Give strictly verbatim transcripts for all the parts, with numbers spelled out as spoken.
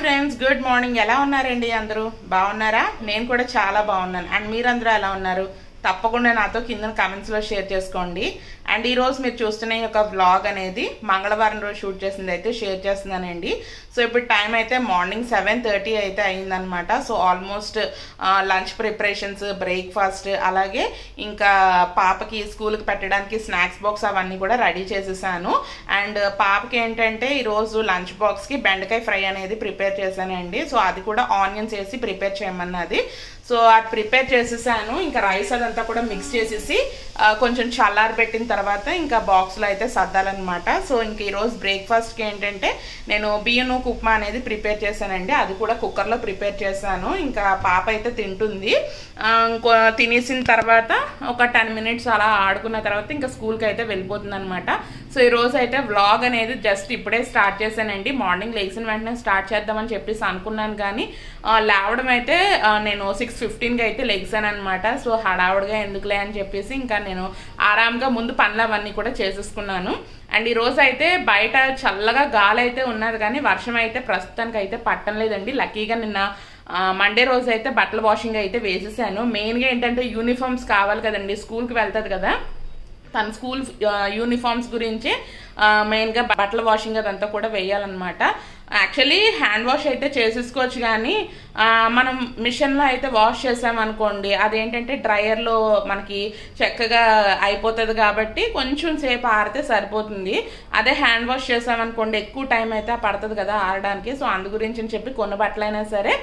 Friends, good morning. ఎలా ఉన్నారండి? అందరూ బాగున్నారా? నేను కూడా చాలా బాగున్నాను. అండ్ మీరందరూ ఎలా ఉన్నారు? తప్పకుండా నాతో కింద కామెంట్స్లో షేర్ చేసుకోండి. అండ్ ఈరోజు మీరు చూస్తున్న ఈ యొక్క వ్లాగ్ అనేది మంగళవారం రోజు షూట్ చేసింది అయితే షేర్ చేస్తున్నానండి. సో ఇప్పుడు టైం అయితే మార్నింగ్ సెవెన్ థర్టీ అయితే అయిందనమాట. So almost lunch preparations, breakfast, అలాగే ఇంకా పాపకి స్కూల్కి పెట్టడానికి స్నాక్స్ బాక్స్ అవన్నీ కూడా రెడీ చేసేసాను. అండ్ పాపకి ఏంటంటే ఈరోజు లంచ్ బాక్స్కి బెండకాయ ఫ్రై అనేది ప్రిపేర్ చేశానండి. సో అది కూడా ఆనియన్స్ వేసి ప్రిపేర్ చేయమన్నది. సో అది ప్రిపేర్ చేసేసాను. ఇంకా రైస్ అదంతా కూడా మిక్స్ చేసేసి కొంచెం చల్లారి పెట్టిన తర్వాత ఇంకా బాక్స్లో అయితే సర్దాలన్నమాట. సో ఇంక ఈరోజు బ్రేక్ఫాస్ట్కి ఏంటంటే నేను బియ్యం ఉప్మా అనేది ప్రిపేర్ చేశానండి. అది కూడా కుక్కర్లో ప్రిపేర్ చేశాను. ఇంకా పాప అయితే తింటుంది. ఇంకో తినేసిన తర్వాత ఒక టెన్ మినిట్స్ అలా ఆడుకున్న తర్వాత ఇంకా స్కూల్కి అయితే వెళ్ళిపోతుంది అనమాట. సో ఈరోజు అయితే వ్లాగ్ అనేది జస్ట్ ఇప్పుడే స్టార్ట్ చేశానండి. మార్నింగ్ లేచిన వెంటనే స్టార్ట్ చేద్దామని చెప్పేసి అనుకున్నాను, కానీ లేవడం అయితే నేను సిక్స్ ఫిఫ్టీన్కి అయితే లెగ్సాను అనమాట. సో హడావుడిగా ఎందుకులే అని చెప్పేసి ఇంకా నేను ఆరాంగా ముందు పనులు అవన్నీ కూడా చేసేసుకున్నాను. అండ్ ఈరోజు అయితే బయట చల్లగా గాలి అయితే ఉన్నది, కానీ వర్షం అయితే ప్రస్తుతానికి అయితే పట్టం లేదండి. లక్కీగా నిన్న మండే రోజు అయితే బట్టల వాషింగ్ అయితే వేసేసాను. మెయిన్గా ఏంటంటే యూనిఫామ్స్ కావాలి కదండి, స్కూల్కి వెళ్తుంది కదా. తన స్కూల్ యూనిఫామ్స్ గురించి మెయిన్గా బట్టల వాషింగ్ అదంతా కూడా వేయాలన్నమాట. యాక్చువల్లీ హ్యాండ్ వాష్ అయితే చేసేసుకోవచ్చు, కానీ మనం మిషన్లో అయితే వాష్ చేసామనుకోండి అదేంటంటే డ్రయర్లో మనకి చక్కగా అయిపోతుంది కాబట్టి కొంచెం సేపు ఆరితే సరిపోతుంది. అదే హ్యాండ్ వాష్ చేసామనుకోండి ఎక్కువ టైం అయితే పడుతుంది కదా ఆరడానికి. సో అందు గురించి అని చెప్పి కొన్ని బట్టలైనా సరే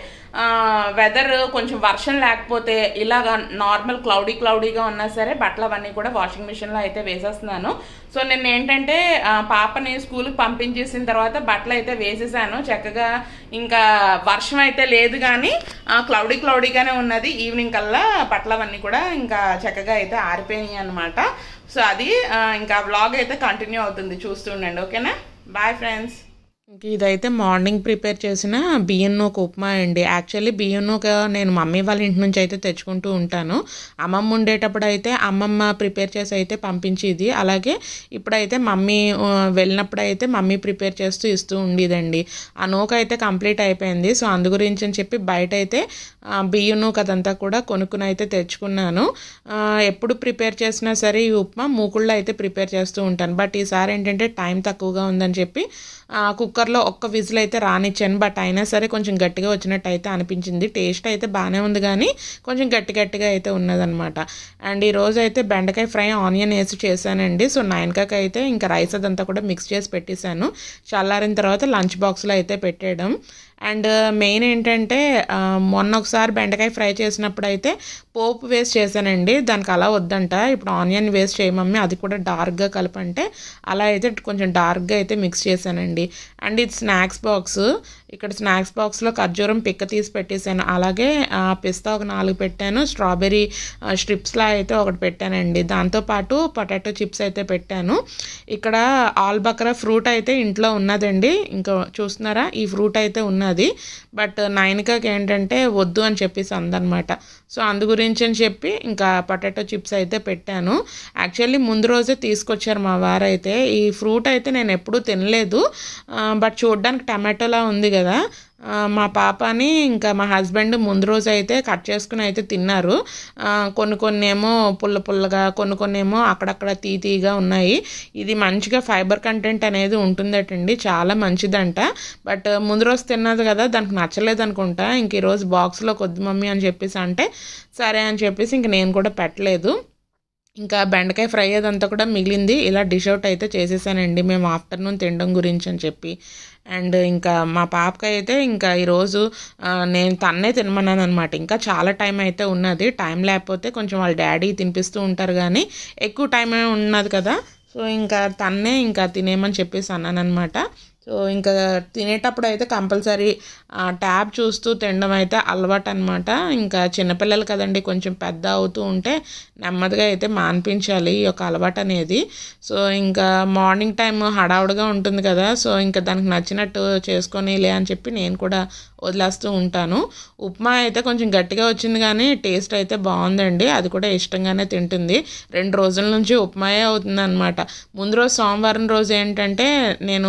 వెదర్ కొంచెం వర్షం లేకపోతే ఇలాగా నార్మల్ క్లౌడీ క్లౌడీగా ఉన్నా సరే బట్టలు అవన్నీ కూడా వాషింగ్ మిషన్లో అయితే వేసేస్తున్నాను. సో నేను ఏంటంటే పాపని స్కూల్కి పంపించేసిన తర్వాత బట్టలు అయితే వేసేసాను చక్కగా. ఇంకా వర్షం అయితే లేదు, కానీ క్లౌడీ క్లౌడీగానే ఉన్నది. ఈవినింగ్ కల్లా బట్టలు అవన్నీ కూడా ఇంకా చక్కగా అయితే ఆరిపోయినాయి అనమాట. సో అది ఇంకా వ్లాగ్ అయితే కంటిన్యూ అవుతుంది, చూస్తూ ఉండండి. ఓకేనా? Bye friends. ఇంక ఇదైతే మార్నింగ్ ప్రిపేర్ చేసిన బియ్యం నూక ఉప్మా అండి. యాక్చువల్లీ బియ్యం నూక నేను మమ్మీ వాళ్ళ ఇంటి నుంచి అయితే తెచ్చుకుంటూ ఉంటాను. అమ్మమ్మ ఉండేటప్పుడు అయితే అమ్మమ్మ ప్రిపేర్ చేసి అయితే పంపించేది. అలాగే ఇప్పుడైతే మమ్మీ వెళ్ళినప్పుడు అయితే మమ్మీ ప్రిపేర్ చేస్తూ ఇస్తూ ఉండేదండి. ఆ నూక అయితే కంప్లీట్ అయిపోయింది. సో అందు గురించి అని చెప్పి బయట అయితే బియ్యం నూక అదంతా కూడా కొనుక్కుని అయితే తెచ్చుకున్నాను. ఎప్పుడు ప్రిపేర్ చేసినా సరే ఈ ఉప్మా మూకుళ్ళలో అయితే ప్రిపేర్ చేస్తూ ఉంటాను. బట్ ఈసారి ఏంటంటే టైం తక్కువగా ఉందని చెప్పి కుక్కర్లో ఒక్క విజిల్ అయితే రానిచ్చాను. బట్ అయినా సరే కొంచెం గట్టిగా వచ్చినట్టు అయితే అనిపించింది. టేస్ట్ అయితే బాగానే ఉంది, కానీ కొంచెం గట్టి గట్టిగా అయితే ఉన్నదనమాట. అండ్ ఈరోజు అయితే బెండకాయ ఫ్రై ఆనియన్ వేసి చేశానండి. సో నైన్కాకి అయితే ఇంకా రైస్ అదంతా కూడా మిక్స్ చేసి పెట్టేశాను. చల్లారిన తర్వాత లంచ్ బాక్స్లో అయితే పెట్టేయడం. అండ్ మెయిన్ ఏంటంటే మొన్న ఒకసారి బెండకాయ ఫ్రై చేసినప్పుడు అయితే పోపు వేస్ట్ చేశానండి. దానికి అలా వద్దంట, ఇప్పుడు ఆనియన్ వేస్ట్ చేయమమ్మీ, అది కూడా డార్క్గా కలపంటే అలా అయితే కొంచెం డార్క్గా అయితే మిక్స్ చేశానండి. అండ్ ఇది స్నాక్స్ బాక్స్. ఇక్కడ స్నాక్స్ బాక్స్లో ఖర్జూరం పిక్క తీసి పెట్టేశాను. అలాగే పిస్తా ఒక నాలుగు పెట్టాను. స్ట్రాబెర్రీ స్ట్రిప్స్లా అయితే ఒకటి పెట్టానండి. దాంతోపాటు పొటాటో చిప్స్ అయితే పెట్టాను. ఇక్కడ ఆల్ బక్రా ఫ్రూట్ అయితే ఇంట్లో ఉన్నదండి. ఇంకా చూస్తున్నారా, ఈ ఫ్రూట్ అయితే ఉన్నది. బట్ నైన్కాకి ఏంటంటే వద్దు అని చెప్పేసి అందనమాట. సో అందు గురించి అని చెప్పి ఇంకా పొటాటో చిప్స్ అయితే పెట్టాను. యాక్చువల్లీ ముందు రోజే తీసుకొచ్చారు మా వారైతే. ఈ ఫ్రూట్ అయితే నేను ఎప్పుడూ తినలేదు, బట్ చూడడానికి టమాటోలా ఉంది కదా. మా పాపని ఇంకా మా హస్బెండ్ ముందు రోజు అయితే కట్ చేసుకుని అయితే తిన్నారు. కొన్ని కొన్ని ఏమో పుల్ల పుల్లగా, కొన్ని కొన్ని ఏమో అక్కడక్కడ తీ తీగా ఉన్నాయి. ఇది మంచిగా ఫైబర్ కంటెంట్ అనేది ఉంటుందటండి, చాలా మంచిదంట. బట్ ముందు రోజు తిన్నది కదా, దానికి నచ్చలేదు అనుకుంటా. ఇంక ఈరోజు బాక్స్లో కొద్ది మమ్మీ అని చెప్పేసి అంటే సరే అని చెప్పేసి ఇంక నేను కూడా పెట్టలేదు. ఇంకా బెండకాయ ఫ్రై అదంతా కూడా మిగిలింది. ఇలా డిష్ అవుట్ అయితే చేసేసానండి మేము ఆఫ్టర్నూన్ తినడం గురించి అని చెప్పి. అండ్ ఇంకా మా పాపకి అయితే ఇంకా ఈరోజు నేను తన్నే తినమన్నాను అనమాట. ఇంకా చాలా టైం అయితే ఉన్నది. టైం లేకపోతే కొంచెం వాళ్ళ డాడీ తినిపిస్తూ ఉంటారు, కానీ ఎక్కువ టైం ఉన్నది కదా. సో ఇంకా తన్నే ఇంకా తినేమని చెప్పేసి అన్నాను అనమాట. సో ఇంకా తినేటప్పుడు అయితే కంపల్సరీ ట్యాబ్ చూస్తూ తినడం అయితే అలవాటు అనమాట. ఇంకా చిన్నపిల్లలు కదండి, కొంచెం పెద్ద అవుతూ ఉంటే నెమ్మదిగా అయితే మాన్పించాలి ఈ యొక్క అలవాటు అనేది. సో ఇంకా మార్నింగ్ టైం హడావుడిగా ఉంటుంది కదా. సో ఇంకా దానికి నచ్చినట్టు చేసుకొని లే అని చెప్పి నేను కూడా వదిలేస్తూ ఉంటాను. ఉప్మా అయితే కొంచెం గట్టిగా వచ్చింది, కానీ టేస్ట్ అయితే బాగుందండి. అది కూడా ఇష్టంగానే తింటుంది. రెండు రోజుల నుంచి ఉప్మాయే అవుతుంది అనమాట. ముందు రోజు సోమవారం రోజు ఏంటంటే నేను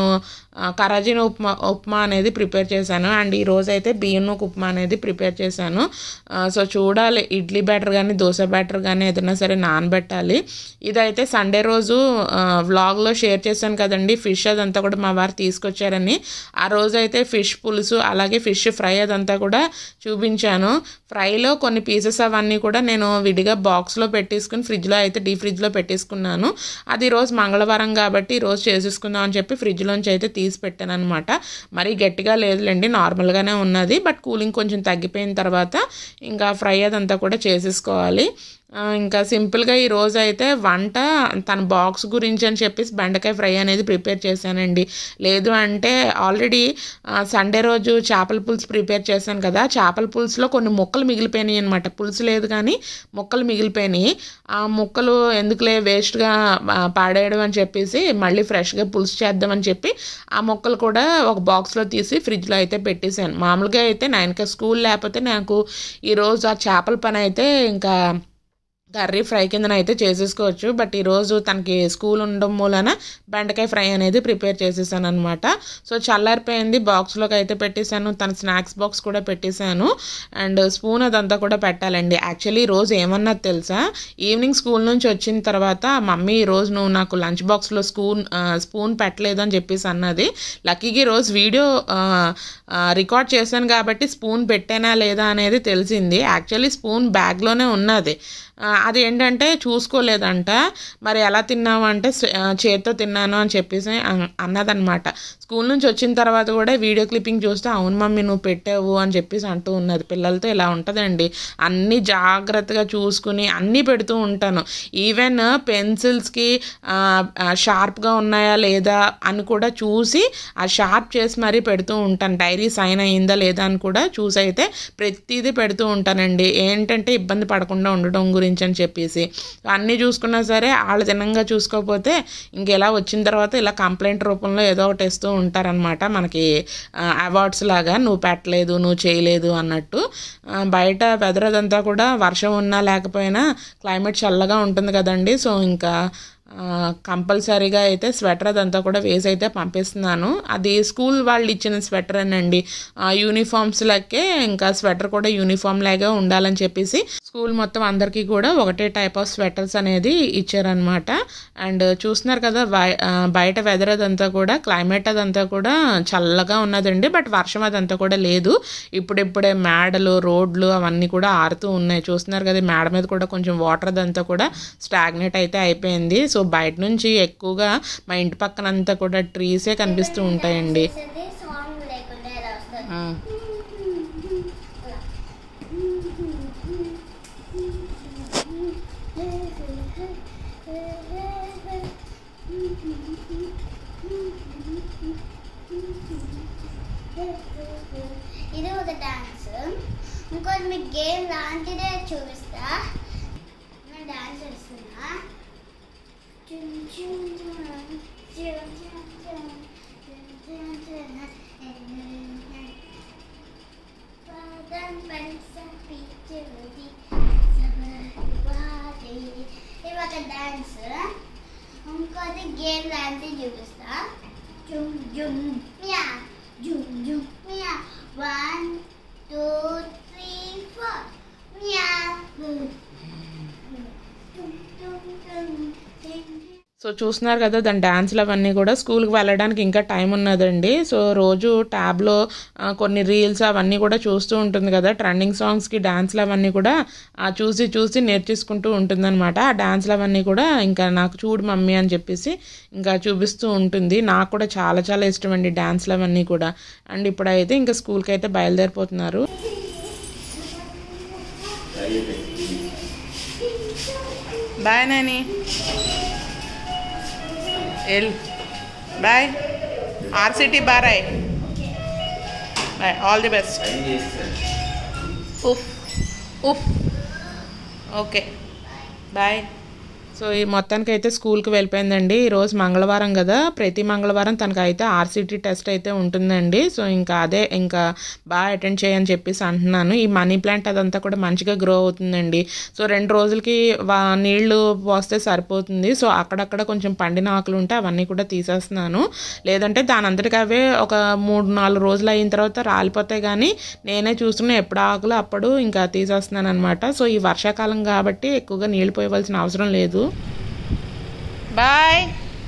కరాజీని ఉప్మా ఉప్మా అనేది ప్రిపేర్ చేశాను. అండ్ ఈరోజు అయితే బియ్యం ఉప్మా అనేది ప్రిపేర్ చేశాను. సో చూడాలి, ఇడ్లీ బ్యాటర్ కానీ దోశ బ్యాటర్ కానీ ఏదైనా సరే నానబెట్టాలి. ఇదైతే సండే రోజు వ్లాగ్లో షేర్ చేశాను కదండి, ఫిష్ అదంతా కూడా మా వారు తీసుకొచ్చారని. ఆ రోజు అయితే ఫిష్ పులుసు అలాగే ఫిష్ ఫ్రై అదంతా కూడా చూపించాను. ఫ్రైలో కొన్ని పీసెస్ అవన్నీ కూడా నేను విడిగా బాక్స్లో పెట్టేసుకుని ఫ్రిడ్జ్లో అయితే డీ ఫ్రిడ్జ్లో పెట్టేసుకున్నాను. అది ఈరోజు మంగళవారం కాబట్టి ఈరోజు చేసేసుకుందాం అని చెప్పి ఫ్రిడ్జ్లోంచి అయితే తీసి పెట్టాను అనమాట. మరీ గట్టిగా లేదులేండి, నార్మల్గానే ఉన్నది. బట్ కూలింగ్ కొంచెం తగ్గిపోయిన తర్వాత ఇంకా ఫ్రై అదంతా కూడా చేసేసుకోవాలి. ఇంకా సింపుల్గా ఈరోజు అయితే వంట తన బాక్స్ గురించి అని చెప్పేసి బెండకాయ ఫ్రై అనేది ప్రిపేర్ చేశానండి. లేదు అంటే ఆల్రెడీ సండే రోజు చేపల పులుసు ప్రిపేర్ చేశాను కదా, చేపల పులుసులో కొన్ని ముక్కలు మిగిలిపోయినాయి అనమాట. పులుసు లేదు కానీ ముక్కలు మిగిలిపోయినాయి. ఆ ముక్కలు ఎందుకులే వేస్ట్గా పాడేయడం అని చెప్పేసి మళ్ళీ ఫ్రెష్గా పులుసు చేద్దామని చెప్పి ఆ ముక్కలు కూడా ఒక బాక్స్లో తీసి ఫ్రిడ్జ్లో అయితే పెట్టేశాను. మామూలుగా అయితే నైన్కి స్కూల్ లేకపోతే నాకు ఈరోజు ఆ చేపల పని అయితే ఇంకా కర్రీ ఫ్రై కిందన అయితే చేసేసుకోవచ్చు. బట్ ఈరోజు తనకి స్కూల్ ఉండడం మూలన బెండకాయ ఫ్రై అనేది ప్రిపేర్ చేసేసాను అనమాట. సో చల్లారిపోయింది, బాక్స్లోకి అయితే పెట్టేశాను. తన స్నాక్స్ బాక్స్ కూడా పెట్టేశాను. అండ్ స్పూన్ అదంతా కూడా పెట్టాలండి. యాక్చువల్లీ ఈరోజు ఏమన్నది తెలుసా, ఈవినింగ్ స్కూల్ నుంచి వచ్చిన తర్వాత మమ్మీ ఈరోజు నువ్వు నాకు లంచ్ బాక్స్లో స్పూన్ స్పూన్ పెట్టలేదు అని చెప్పేసి అన్నది. లక్కీగా ఈరోజు వీడియో రికార్డ్ చేశాను కాబట్టి స్పూన్ పెట్టానా లేదా అనేది తెలిసింది. యాక్చువల్లీ స్పూన్ బ్యాగ్లోనే ఉన్నది. అది ఏంటంటే చూసుకోలేదంట. మరి ఎలా తిన్నావు అంటే చేత్తో తిన్నాను అని చెప్పేసి అన్నదనమాట. స్కూల్ నుంచి వచ్చిన తర్వాత కూడా వీడియో క్లిప్పింగ్ చూస్తే అవును మమ్మీ నువ్వు పెట్టావు అని చెప్పేసి అంటూ ఉన్నది. పిల్లలతో ఇలా ఉంటుందండి, అన్నీ జాగ్రత్తగా చూసుకుని అన్నీ పెడుతూ ఉంటాను. ఈవెన్ పెన్సిల్స్కి షార్ప్గా ఉన్నాయా లేదా అని కూడా చూసి ఆ షార్ప్ చేసి మరీ పెడుతూ ఉంటాను. డైరీ సైన్ అయ్యిందా లేదా అని కూడా చూసి అయితే ప్రతిదీ పెడుతూ ఉంటానండి. ఏంటంటే ఇబ్బంది పడకుండా ఉండడం గురించి అని చెప్పేసి అన్నీ చూసుకున్నా సరే వాళ్ళు తినంగా చూసుకోకపోతే ఇంకెలా వచ్చిన తర్వాత ఇలా కంప్లైంట్ రూపంలో ఏదో ఒకటి ఇస్తూ ఉంటారనమాట మనకి అవార్డ్స్ లాగా, నువ్వు పెట్టలేదు నువ్వు చేయలేదు అన్నట్టు. బయట వెదర్ అదంతా కూడా వర్షం ఉన్నా లేకపోయినా క్లైమేట్ చల్లగా ఉంటుంది కదండి. సో ఇంకా కంపల్సరీగా అయితే స్వెటర్ అదంతా కూడా వేసి అయితే పంపిస్తున్నాను. అది స్కూల్ వాళ్ళు ఇచ్చిన స్వెటర్ అనండి, యూనిఫామ్స్ లకే ఇంకా స్వెటర్ కూడా యూనిఫామ్ లాగా ఉండాలని చెప్పేసి స్కూల్ మొత్తం అందరికీ కూడా ఒకటే టైప్ ఆఫ్ స్వెటర్స్ అనేది ఇచ్చారనమాట. అండ్ చూస్తున్నారు కదా బయట వెదర్ అదంతా కూడా క్లైమేట్ అదంతా కూడా చల్లగా ఉన్నదండి. బట్ వర్షం అదంతా కూడా లేదు. ఇప్పుడిప్పుడే మేడలు రోడ్లు అవన్నీ కూడా ఆరుతూ ఉన్నాయి. చూస్తున్నారు కదా మేడ మీద కూడా కొంచెం వాటర్ అదంతా కూడా స్టాగ్నేట్ అయితే అయిపోయింది. సో బయట నుంచి ఎక్కువగా మా ఇంటి పక్కనంతా కూడా ట్రీసే కనిపిస్తూ ఉంటాయండి. ఇది ఒక డాన్స్. ఇంకోటి మీకు గేమ్ లాంటిదే చూపిస్తా. నేను డాన్స్ చేస్తున్నా. ఇది ఒక డాన్స్. ఇంకోటి గేమ్ లాంటిది చూపిస్తా. జుమ్ జుమ్ మియా జుమ్ జుమ్ మియా. వన్ టూ త్రీ ఫోర్ మియా. సో చూస్తున్నారు కదా దాని డాన్స్లు అవన్నీ కూడా. స్కూల్కి వెళ్ళడానికి ఇంకా టైం ఉన్నదండి. సో రోజు ట్యాబ్లో కొన్ని రీల్స్ అవన్నీ కూడా చూస్తూ ఉంటుంది కదా, ట్రెండింగ్ సాంగ్స్కి డాన్స్లు అవన్నీ కూడా చూసి చూసి నేర్చేసుకుంటూ ఉంటుందన్నమాట. ఆ డాన్స్లు అవన్నీ కూడా ఇంకా నాకు చూడు మమ్మీ అని చెప్పేసి ఇంకా చూపిస్తూ ఉంటుంది. నాకు కూడా చాలా చాలా ఇష్టం అండి డాన్స్లు అవన్నీ కూడా. అండ్ ఇప్పుడైతే ఇంకా స్కూల్కి అయితే బయలుదేరిపోతున్నారు. బాయ్ నాని, ఎల్ బాయ్. ఆర్సిటీ బారాయ్ బాయ్, ఆల్ ది బెస్ట్. ఉఫ్ ఉఫ్ ఓకే బాయ్. సో ఈ మొత్తానికి అయితే స్కూల్కి వెళ్ళిపోయిందండి. ఈరోజు మంగళవారం కదా, ప్రతి మంగళవారం తనకైతే ఆర్సిటీ టెస్ట్ అయితే ఉంటుందండి. సో ఇంకా అదే ఇంకా బాగా అటెండ్ చేయని చెప్పేసి అంటున్నాను. ఈ మనీ ప్లాంట్ అదంతా కూడా మంచిగా గ్రో అవుతుందండి. సో రెండు రోజులకి వా నీళ్లు పోస్తే సరిపోతుంది. సో అక్కడక్కడ కొంచెం పండిన ఆకులు ఉంటే అవన్నీ కూడా తీసేస్తున్నాను. లేదంటే దాని అంతటికి అవే ఒక మూడు నాలుగు రోజులు అయిన తర్వాత రాలిపోతాయి. కానీ నేనే చూస్తున్నా ఎప్పుడు ఆకులు అప్పుడు ఇంకా తీసేస్తున్నాను అనమాట. సో ఈ వర్షాకాలం కాబట్టి ఎక్కువగా నీళ్లు పోయవలసిన అవసరం లేదు. బాయ్.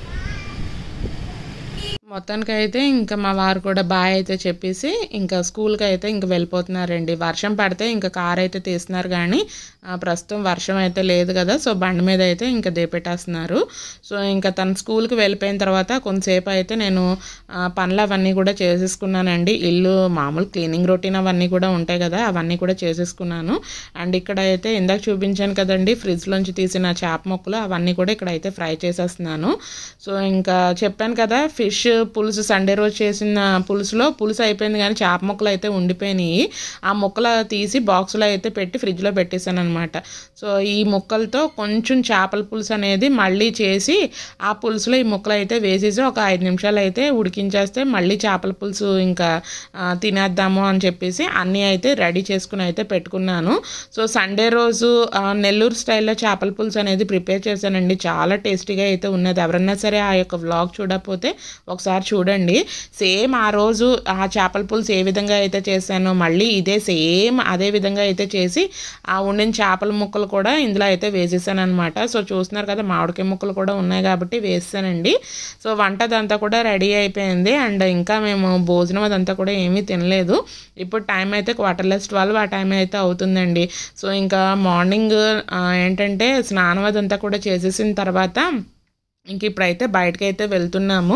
మొత్తానికి అయితే ఇంకా మా వారు కూడా బాయ్ అయితే చెప్పేసి ఇంకా స్కూల్కి అయితే ఇంకా వెళ్ళిపోతున్నారండి. వర్షం పడితే ఇంకా కార్ అయితే తీస్తున్నారు కానీ ప్రస్తుతం వర్షం అయితే లేదు కదా. సో బండి మీద అయితే ఇంకా దేపెట్టేస్తున్నారు. సో ఇంకా తన స్కూల్కి వెళ్ళిపోయిన తర్వాత కొంతసేపు అయితే నేను పనులు అవన్నీ కూడా చేసేసుకున్నానండి. ఇల్లు మామూలు క్లీనింగ్ రొటీన్ అవన్నీ కూడా ఉంటాయి కదా, అవన్నీ కూడా చేసేసుకున్నాను. అండ్ ఇక్కడ అయితే ఇందాక చూపించాను కదండి ఫ్రిడ్జ్లోంచి తీసిన చేప ముక్కలు, అవన్నీ కూడా ఇక్కడ అయితే ఫ్రై చేసేస్తున్నాను. సో ఇంకా చెప్పాను కదా ఫిష్ పులుసు సండే రోజు చేసిన పులుసులో పులుసు అయిపోయింది కానీ చేప ముక్కలు అయితే ఉండిపోయినాయి. ఆ ముక్కలు తీసి బాక్స్లో అయితే పెట్టి ఫ్రిడ్జ్లో పెట్టేశాను అనమాట. సో ఈ ముక్కలతో కొంచెం చేపల పులుసు అనేది మళ్ళీ చేసి ఆ పులుసులో ఈ ముక్కలు అయితే వేసేసి ఒక ఐదు నిమిషాలు అయితే ఉడికించేస్తే మళ్ళీ చేపల పులుసు ఇంకా తినేద్దాము అని చెప్పేసి అన్నీ అయితే రెడీ చేసుకుని అయితే పెట్టుకున్నాను. సో సండే రోజు నెల్లూరు స్టైల్లో చేపల పులుసు అనేది ప్రిపేర్ చేశానండి. చాలా టేస్టీగా అయితే ఉన్నది. ఎవరన్నా సరే ఆ యొక్క వ్లాగ్ చూడకపోతే ఒకసారి చూడండి. సేమ్ ఆ రోజు ఆ చేపల పులుసు ఏ విధంగా అయితే చేశానో మళ్ళీ ఇదే సేమ్ అదే విధంగా అయితే చేసి ఆ ఉండిన చేపల ముక్కలు కూడా ఇందులో అయితే వేసేసాను అనమాట. సో చూస్తున్నారు కదా మామిడికాయ ముక్కలు కూడా ఉన్నాయి కాబట్టి వేసానండి. సో వంట అదంతా కూడా రెడీ అయిపోయింది. అండ్ ఇంకా మేము భోజనం అదంతా కూడా ఏమీ తినలేదు. ఇప్పుడు టైం అయితే క్వార్టర్లెస్ ట్వెల్వ్ ఆ టైం అయితే అవుతుందండి. సో ఇంకా మార్నింగ్ ఏంటంటే స్నానం అదంతా కూడా చేసేసిన తర్వాత ఇంక ఇప్పుడైతే బయటకు అయితే వెళ్తున్నాము.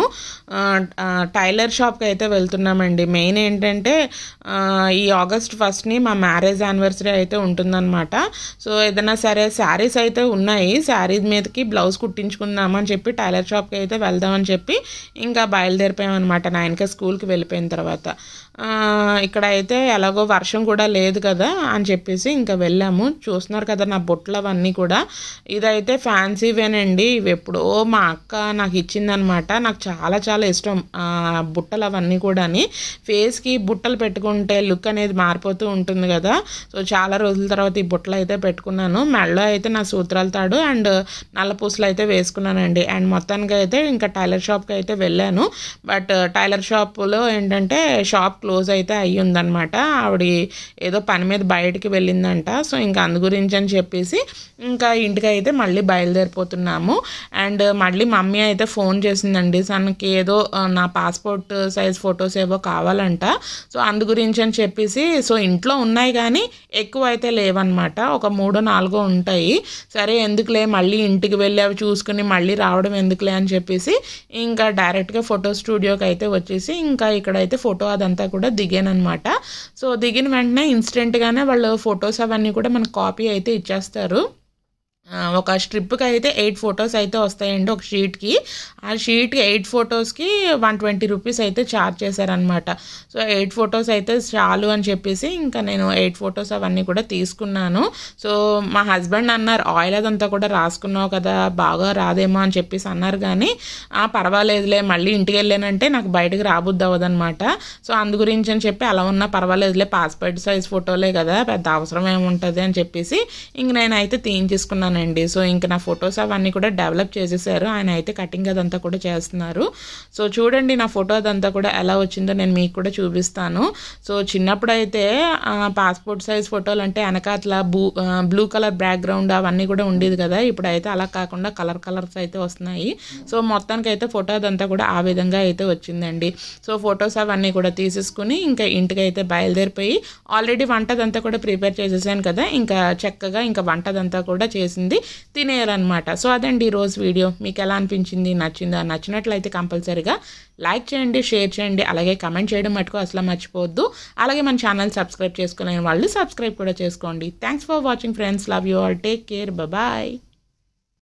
టైలర్ షాప్కి అయితే వెళ్తున్నామండి. మెయిన్ ఏంటంటే ఈ ఆగస్ట్ ఫస్ట్ని మా మ్యారేజ్ యానివర్సరీ అయితే ఉంటుందన్నమాట. సో ఏదైనా సరే శారీస్ అయితే ఉన్నాయి, శారీ మీదకి బ్లౌజ్ కుట్టించుకుందామని చెప్పి టైలర్ షాప్కి అయితే వెళ్దామని చెప్పి ఇంకా బయలుదేరిపోయామన్నమాట నైన్కే స్కూల్కి వెళ్ళిపోయిన తర్వాత. ఇక్కడ అయితే ఎలాగో వర్షం కూడా లేదు కదా అని చెప్పేసి ఇంకా వెళ్ళాము. చూస్తున్నారు కదా నా బుట్టలు అవన్నీ కూడా. ఇదైతే ఫ్యాన్సీవేనండి. ఇవి ఎప్పుడో మా అక్క నాకు ఇచ్చిందనమాట. నాకు చాలా చాలా ఇష్టం బుట్టలు అవన్నీ కూడా. ఫేస్కి బుట్టలు పెట్టుకుంటే లుక్ అనేది మారిపోతూ ఉంటుంది కదా. సో చాలా రోజుల తర్వాత ఈ బుట్టలు అయితే పెట్టుకున్నాను. మెడలో అయితే నా సూత్రాల తాడు అండ్ నల్ల పూసలు అయితే వేసుకున్నానండి. అండ్ మొత్తానికి అయితే ఇంకా టైలర్ షాప్కి అయితే వెళ్ళాను. బట్ టైలర్ షాప్లో ఏంటంటే షాప్ క్లోజ్ అయితే అయ్యి ఉందన్నమాట. ఆవిడ ఏదో పని మీద బయటికి వెళ్ళిందంట. సో ఇంకా అందు గురించి అని చెప్పేసి ఇంకా ఇంటికి అయితే మళ్ళీ బయలుదేరిపోతున్నాము. అండ్ మళ్ళీ మమ్మీ అయితే ఫోన్ చేసిందండి. తనకి ఏదో నా పాస్పోర్ట్ సైజ్ ఫొటోస్ ఏవో కావాలంట. సో అందు గురించి అని చెప్పేసి సో ఇంట్లో ఉన్నాయి కానీ ఎక్కువ అయితే లేవన్నమాట. ఒక మూడో నాలుగో ఉంటాయి. సరే ఎందుకులే మళ్ళీ ఇంటికి వెళ్ళి అవి చూసుకుని మళ్ళీ రావడం ఎందుకులే అని చెప్పేసి ఇంకా డైరెక్ట్గా ఫోటో స్టూడియోకి అయితే వచ్చేసి ఇంకా ఇక్కడైతే ఫోటో అదంతా కూడా దిగానమాట. సో దిగిన వెంటనే ఇన్స్టెంట్గానే వాళ్ళు ఫొటోస్ అవన్నీ కూడా మనకు కాపీ అయితే ఇచ్చేస్తారు. ఒక స్ట్రిప్కి అయితే ఎయిట్ ఫొటోస్ అయితే వస్తాయండి ఒక షీట్కి. ఆ షీట్కి ఎయిట్ ఫొటోస్కి వన్ ట్వంటీ రూపీస్ అయితే ఛార్జ్ చేశారనమాట. సో ఎయిట్ ఫొటోస్ అయితే చాలు అని చెప్పేసి ఇంకా నేను ఎయిట్ ఫొటోస్ అవన్నీ కూడా తీసుకున్నాను. సో మా హస్బెండ్ అన్నారు ఆయిల్ అదంతా కూడా రాసుకున్నావు కదా బాగా రాదేమో అని చెప్పేసి అన్నారు. కానీ పర్వాలేదులే మళ్ళీ ఇంటికి వెళ్ళానంటే నాకు బయటకు రాబుద్ది అవ్వదనమాట. సో అందు గురించి అని చెప్పి అలా ఉన్నా పర్వాలేదులే పాస్పోర్ట్ సైజ్ ఫోటోలే కదా పెద్ద అవసరం ఏముంటుంది అని చెప్పేసి ఇంక నేనైతే తీయించేసుకున్నాను. సో ఇంకా నా ఫొటోస్ అవన్నీ కూడా డెవలప్ చేసేసారు. ఆయన అయితే కటింగ్ అదంతా కూడా చేస్తున్నారు. సో చూడండి నా ఫోటో అదంతా కూడా ఎలా వచ్చిందో నేను మీకు కూడా చూపిస్తాను. సో చిన్నప్పుడు అయితే పాస్పోర్ట్ సైజ్ ఫోటోలు అంటే వెనకాతల బ్లూ బ్లూ కలర్ బ్యాక్గ్రౌండ్ అవన్నీ కూడా ఉండేది కదా. ఇప్పుడైతే అలా కాకుండా కలర్ కలర్స్ అయితే వస్తున్నాయి. సో మొత్తానికి అయితే ఫోటో అదంతా కూడా ఆ విధంగా అయితే వచ్చిందండి. సో ఫొటోస్ అవన్నీ కూడా తీసేసుకుని ఇంకా ఇంటికి అయితే బయలుదేరిపోయి ఆల్రెడీ వంట అదంతా కూడా ప్రిపేర్ చేసేసాను కదా. ఇంకా చక్కగా ఇంకా వంట అదంతా కూడా చేసింది తినేయాలన్నమాట. సో అదండి ఈరోజు వీడియో. మీకు ఎలా అనిపించింది, నచ్చిందా? నచ్చినట్లయితే కంపల్సరీగా లైక్ చేయండి, షేర్ చేయండి, అలాగే కమెంట్ చేయడం మటుకు అసలు మర్చిపోవద్దు. అలాగే మన ఛానల్ సబ్స్క్రైబ్ చేసుకునే వాళ్ళు సబ్స్క్రైబ్ కూడా చేసుకోండి. Thanks for watching friends. Love you all. Take care. Bye.